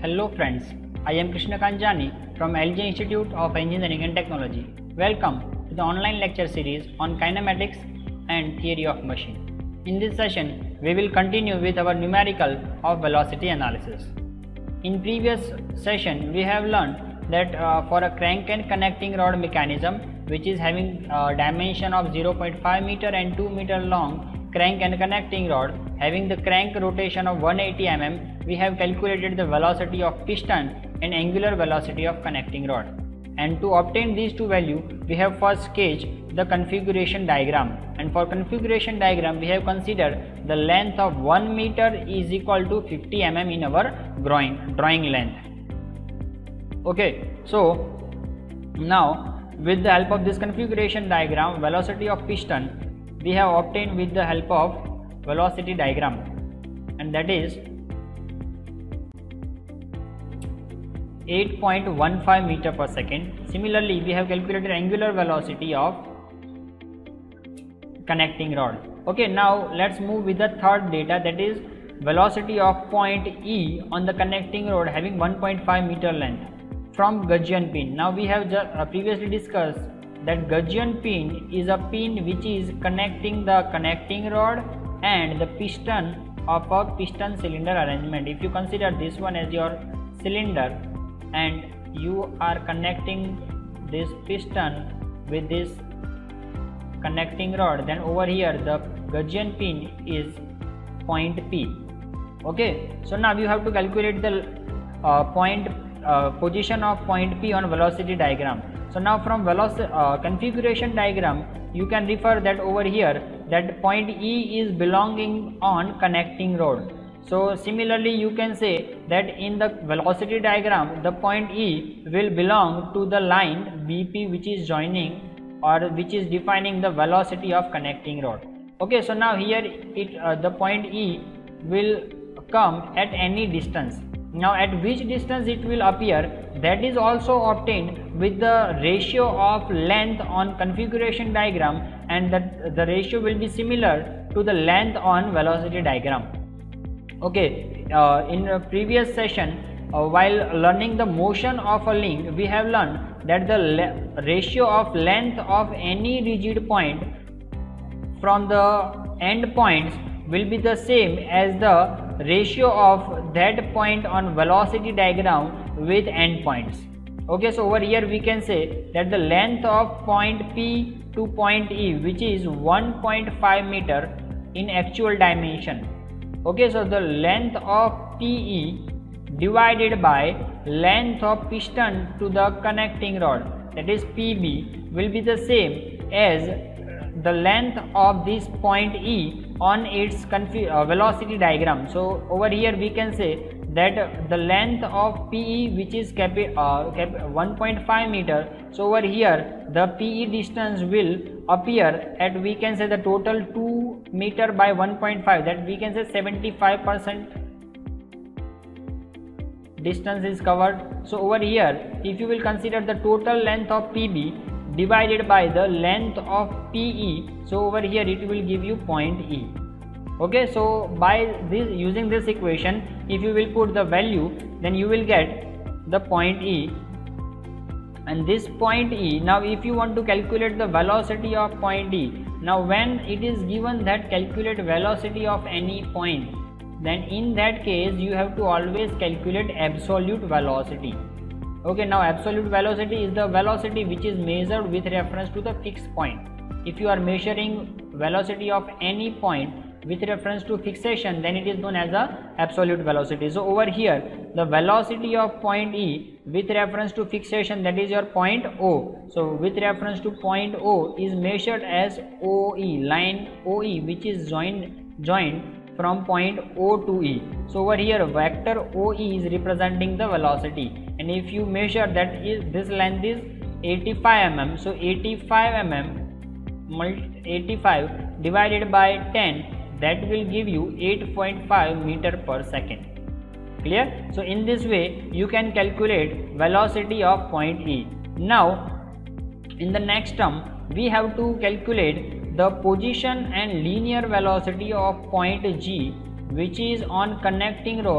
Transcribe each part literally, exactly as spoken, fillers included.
Hello friends, I am Krishna Kanjani from L J Institute of Engineering and Technology. Welcome to the online lecture series on kinematics and theory of machine. In this session, we will continue with our numerical of velocity analysis. In previous session, we have learned that uh, for a crank and connecting rod mechanism which is having a dimension of zero point five meter and two meter long crank and connecting rod having the crank rotation of one hundred eighty millimeters, we have calculated the velocity of piston and angular velocity of connecting rod. And to obtain these two values, we have first sketched the configuration diagram. And for configuration diagram, we have considered the length of one meter is equal to fifty millimeters in our drawing drawing length. Okay, so now with the help of this configuration diagram, velocity of piston we have obtained with the help of velocity diagram, and that is eight point one five meter per second. Similarly, we have calculated angular velocity of connecting rod. Okay, now let's move with the third data, that is velocity of point E on the connecting rod having one point five meter length from Gaussian pin. Now we have just uh, previously discussed that Gaussian pin is a pin which is connecting the connecting rod and the piston of a piston cylinder arrangement. If you consider this one as your cylinder and you are connecting this piston with this connecting rod, then over here the Gaussian pin is point P. Okay, so now you have to calculate the uh, point uh, position of point P on velocity diagram. So now from velocity uh, configuration diagram, you can refer that over here that point E is belonging on connecting rod. So similarly, you can say that in the velocity diagram, the point E will belong to the line B P which is joining or which is defining the velocity of connecting rod. Okay, so now here it uh, the point E will come at any distance. Now at which distance it will appear, that is also obtained with the ratio of length on configuration diagram, and that the ratio will be similar to the length on velocity diagram. Okay, uh, in a previous session uh, while learning the motion of a link, we have learned that the ratio of length of any rigid point from the end points will be the same as the ratio of that point on velocity diagram with end points. Okay, so over here we can say that the length of point P to point E, which is one point five meter in actual dimension. Okay, so the length of P E divided by length of piston to the connecting rod, that is P B, will be the same as the length of this point E on its uh, velocity diagram. So over here we can say that the length of P E, which is cap uh, cap one point five meter, so over here the P E distance will appear at, we can say, the total two meter by one point five, that we can say seventy-five percent distance is covered. So over here if you will consider the total length of P B divided by the length of P E, so over here it will give you point E. Okay, so by this using this equation, if you will put the value, then you will get the point E, and this point E, now if you want to calculate the velocity of point E, now when it is given that calculate velocity of any point, then in that case you have to always calculate absolute velocity. Okay, now absolute velocity is the velocity which is measured with reference to the fixed point. If you are measuring velocity of any point with reference to fixation, then it is known as a absolute velocity. So over here the velocity of point E with reference to fixation, that is your point O. So with reference to point O is measured as O E, line O E which is joined joined from point O to E. So over here vector O E is representing the velocity, and if you measure that is this length is eighty-five millimeters, so eighty-five millimeters eighty-five divided by ten, that will give you eight point five meter per second. Clear? So in this way you can calculate velocity of point E. Now in the next term we have to calculate the position and linear velocity of point G, which is on connecting rod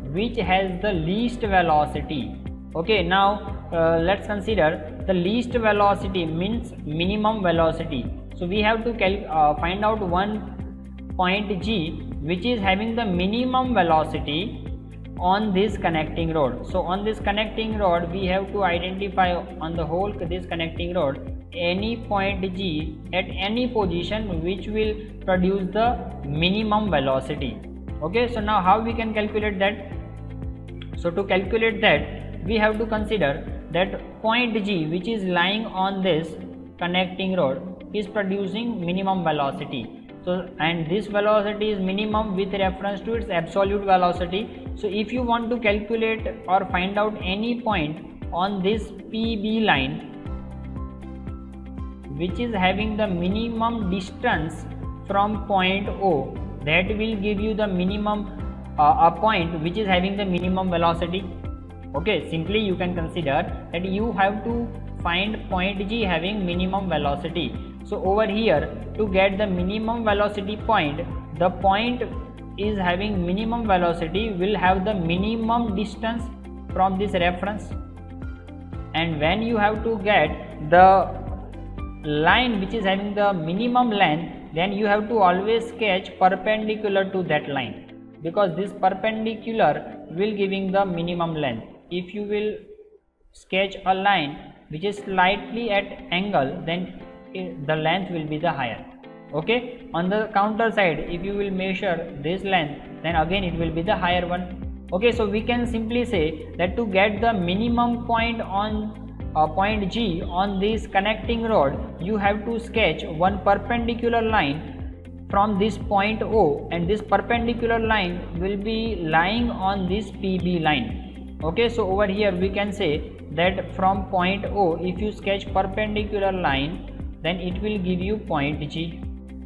which has the least velocity. Okay, now uh, let's consider the least velocity means minimum velocity. So we have to uh, find out one point G which is having the minimum velocity on this connecting rod. So on this connecting rod we have to identify on the whole this connecting rod any point G at any position which will produce the minimum velocity. Okay, so now how we can calculate that? So to calculate that, we have to consider that point G which is lying on this connecting rod is producing minimum velocity. So and this velocity is minimum with reference to its absolute velocity. So if you want to calculate or find out any point on this P B line which is having the minimum distance from point O, that will give you the minimum uh, a point which is having the minimum velocity. Okay, simply you can consider that you have to find point G having minimum velocity. So over here, to get the minimum velocity point, the point is having minimum velocity will have the minimum distance from this reference, and when you have to get the line which is having the minimum length, then you have to always sketch perpendicular to that line, because this perpendicular will giving the minimum length. If you will sketch a line which is slightly at angle, then the length will be the higher. Okay, on the counter side, if you will measure this length, then again it will be the higher one. Okay, so we can simply say that to get the minimum point on uh, point G on this connecting rod, you have to sketch one perpendicular line from this point O, and this perpendicular line will be lying on this P B line. Okay, so over here we can say that from point O, if you sketch perpendicular line, then it will give you point G.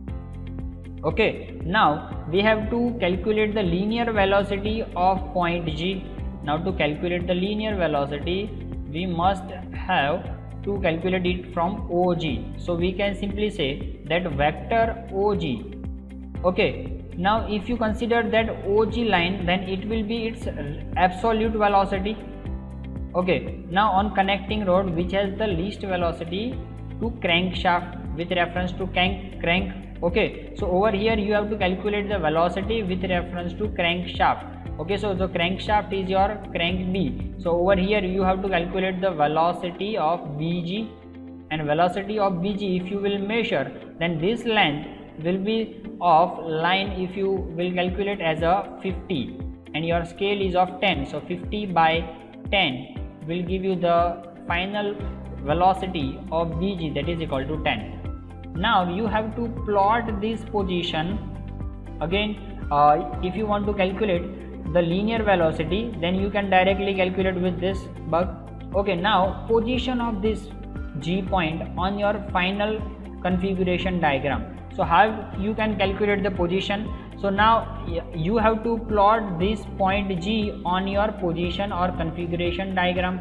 Okay, now we have to calculate the linear velocity of point G. Now to calculate the linear velocity, we must have to calculate it from O G. So we can simply say that vector O G. Okay, now if you consider that O G line, then it will be its absolute velocity. Okay, now on connecting rod which has the least velocity to crankshaft with reference to crank crank okay, so over here you have to calculate the velocity with reference to crankshaft. Okay, so the crankshaft is your crank B, so over here you have to calculate the velocity of B G, and velocity of B G if you will measure, then this length will be of line, if you will calculate as a fifty and your scale is of ten, so fifty by ten will give you the final velocity of B G, that is equal to ten. Now you have to plot this position again. Uh, if you want to calculate the linear velocity, then you can directly calculate with this bug. Okay, now position of this G point on your final configuration diagram. So how you can calculate the position? So now you have to plot this point G on your position or configuration diagram.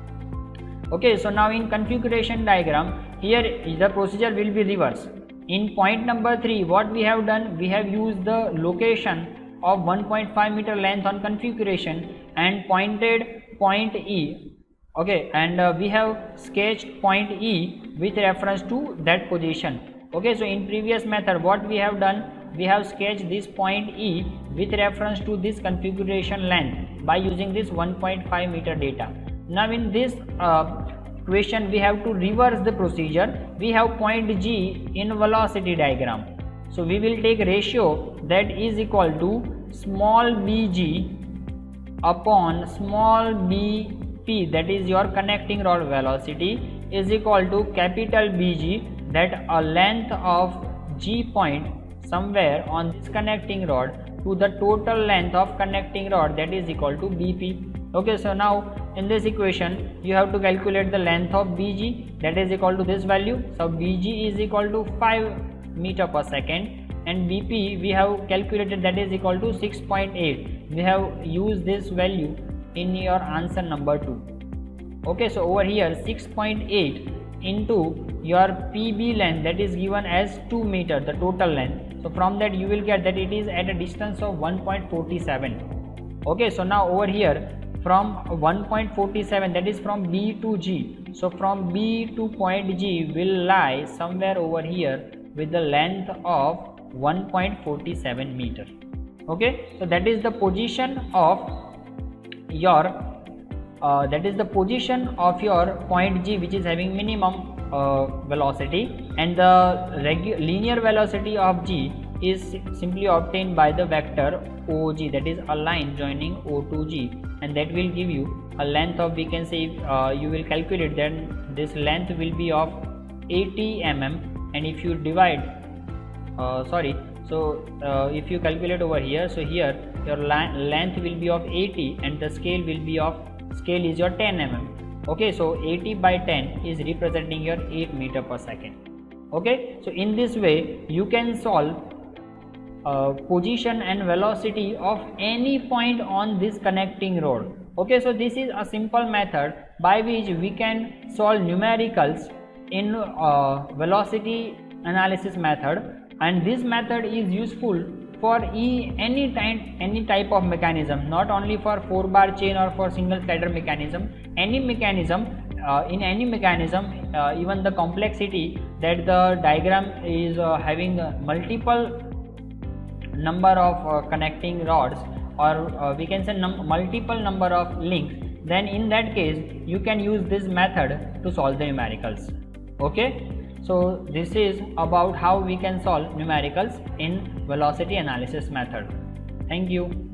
Okay, so now in configuration diagram, here the procedure will be reverse. In point number three, what we have done, we have used the location of one point five meter length on configuration and pointed point E. Okay, and uh, we have sketched point E with reference to that position. Okay, so in previous method what we have done, we have sketched this point E with reference to this configuration length by using this one point five meter data. Now in this uh, question we have to reverse the procedure. We have point G in velocity diagram, so we will take ratio that is equal to small bg upon small bp, that is your connecting rod velocity, is equal to capital B G, that a length of G point somewhere on this connecting rod to the total length of connecting rod, that is equal to B P. Okay, so now in this equation you have to calculate the length of B G, that is equal to this value. So B G is equal to five meter per second, and B P we have calculated, that is equal to six point eight. We have used this value in your answer number two. Okay, so over here six point eight into your P B length, that is given as two meter, the total length. So from that you will get that it is at a distance of one point four seven. Okay, so now over here from one point four seven, that is from B to G. So from B to point G will lie somewhere over here with the length of one point four seven meter. Okay, so that is the position of your uh, that is the position of your point G, which is having minimum uh, velocity, and the linear velocity of G is simply obtained by the vector O G, that is a line joining O to G, and that will give you a length of, we can say, uh, you will calculate, then this length will be of eighty millimeters, and if you divide uh, sorry so uh, if you calculate over here, so here your length will be of eighty and the scale will be of, scale is your ten millimeters. Okay, so eighty by ten is representing your eight meter per second. Okay, so in this way you can solve Uh, position and velocity of any point on this connecting road. Okay, so this is a simple method by which we can solve numericals in uh, velocity analysis method, and this method is useful for e any type any type of mechanism, not only for four bar chain or for single slider mechanism. Any mechanism, uh, in any mechanism, uh, even the complexity that the diagram is uh, having uh, multiple number of uh, connecting rods, or uh, we can say num multiple number of links, then in that case you can use this method to solve the numericals. Okay, so this is about how we can solve numericals in velocity analysis method. Thank you.